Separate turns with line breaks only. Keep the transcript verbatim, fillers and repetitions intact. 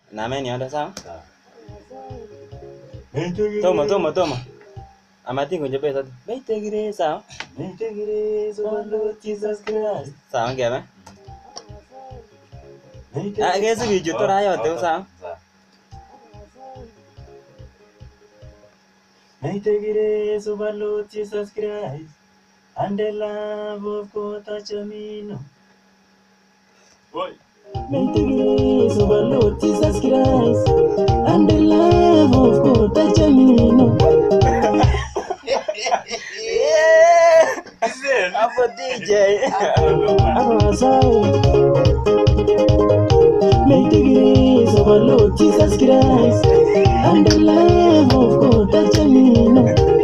Namen yote sawa? Toma toma toma. Amating kunje pesa tu. Meitegire sawa? Meitegire so Lord Jesus Christ. Sawa ngebe? Ah, kesi bichu tora yote sawa? Meitegire so Lord Jesus Christ. And the love of God touch me no. Boy. Meitegire so Lord Jesus Christ. And the love of God touch me no. Yeah. I'm a D J. I'm a sorry. Make the grace of our Lord Jesus Christ and the love of God touch me now.